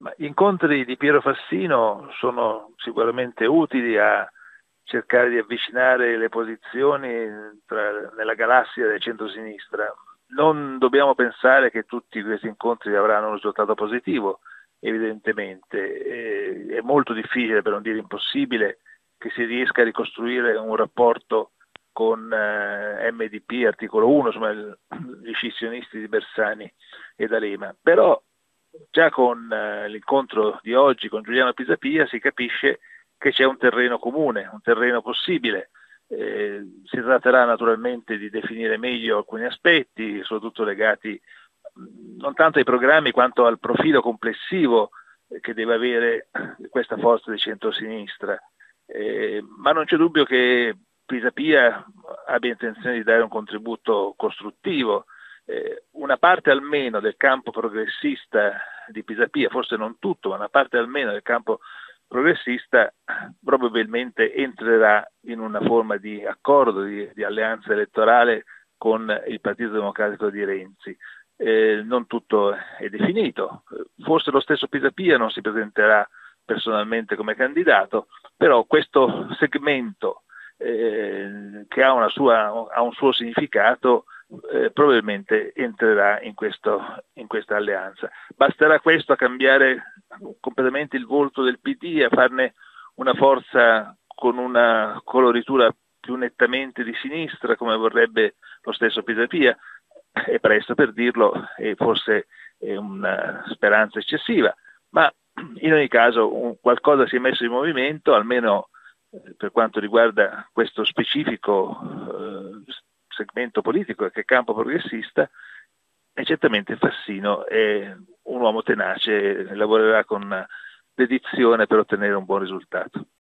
Ma gli incontri di Piero Fassino sono sicuramente utili a cercare di avvicinare le posizioni nella galassia del centro-sinistra. Non dobbiamo pensare che tutti questi incontri avranno un risultato positivo, evidentemente. È molto difficile, per non dire impossibile, che si riesca a ricostruire un rapporto con MDP, articolo 1, insomma, gli scissionisti di Bersani e D'Alema. Però già con l'incontro di oggi con Giuliano Pisapia si capisce che c'è un terreno comune, un terreno possibile. Si tratterà naturalmente di definire meglio alcuni aspetti, soprattutto legati non tanto ai programmi quanto al profilo complessivo che deve avere questa forza di centrosinistra. Ma non c'è dubbio che Pisapia abbia intenzione di dare un contributo costruttivo. Una parte almeno del campo progressista di Pisapia, forse non tutto, ma una parte almeno del campo progressista probabilmente entrerà in una forma di accordo, di alleanza elettorale con il Partito Democratico di Renzi. Non tutto è definito, forse lo stesso Pisapia non si presenterà personalmente come candidato, però questo segmento che ha un suo significato probabilmente entrerà in questa alleanza. Basterà questo a cambiare completamente il volto del PD, a farne una forza con una coloritura più nettamente di sinistra, come vorrebbe lo stesso Pisapia? È presto per dirlo e forse è una speranza eccessiva, ma in ogni caso qualcosa si è messo in movimento, almeno per quanto riguarda questo specifico segmento politico che è campo progressista, e certamente Fassino è un uomo tenace e lavorerà con dedizione per ottenere un buon risultato.